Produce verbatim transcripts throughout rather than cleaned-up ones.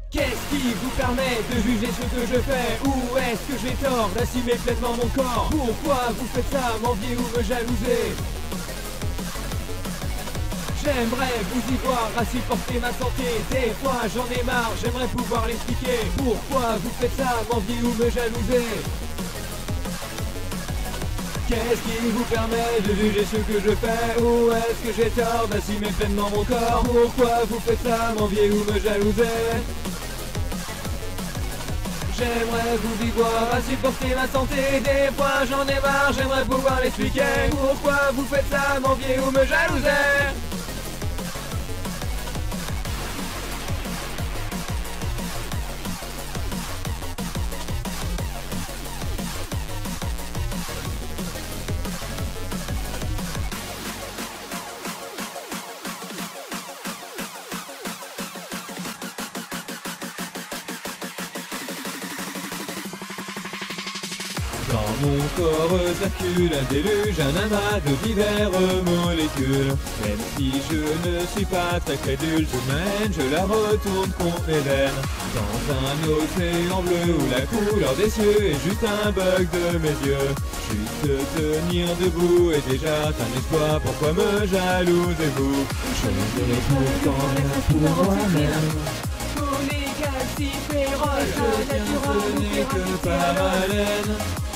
Qu'est-ce qui vous permet de juger ce que je fais? Où est-ce que j'ai tort d'assumer pleinement mon corps? Pourquoi vous faites ça, m'envier ou me jalouser? J'aimerais vous y voir à supporter ma santé. Des fois j'en ai marre, j'aimerais pouvoir l'expliquer. Pourquoi vous faites ça, m'envier ou me jalouser? Qu'est-ce qui vous permet de juger ce que je fais? Où est-ce que j'ai tort d'assumer pleinement mon corps? Pourquoi vous faites ça, m'envier ou me jalouser? J'aimerais vous y voir à supporter ma santé. Des fois j'en ai marre, j'aimerais pouvoir l'expliquer. Pourquoi vous faites ça, m'envier ou me jalouser? Dans mon corps circule un déluge, un amas de diverses molécules. Même si je ne suis pas très crédule, tout de même je la retourne contre mes veines. Dans un océan bleu où la couleur des cieux est juste un bug de mes yeux. Juste tenir debout est déjà un exploit, pourquoi me jalousez-vous? Je n'ai pourtant rien pour moi-même. Polycalciférol, Je viens, ce n'est que par haleine.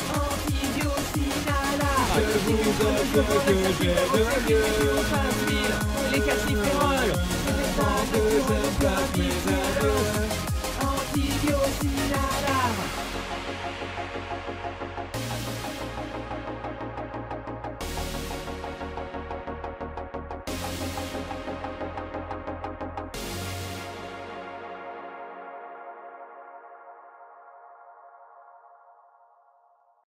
Je vous offre que j'ai de mieux. Les calciférols, que j'aime pas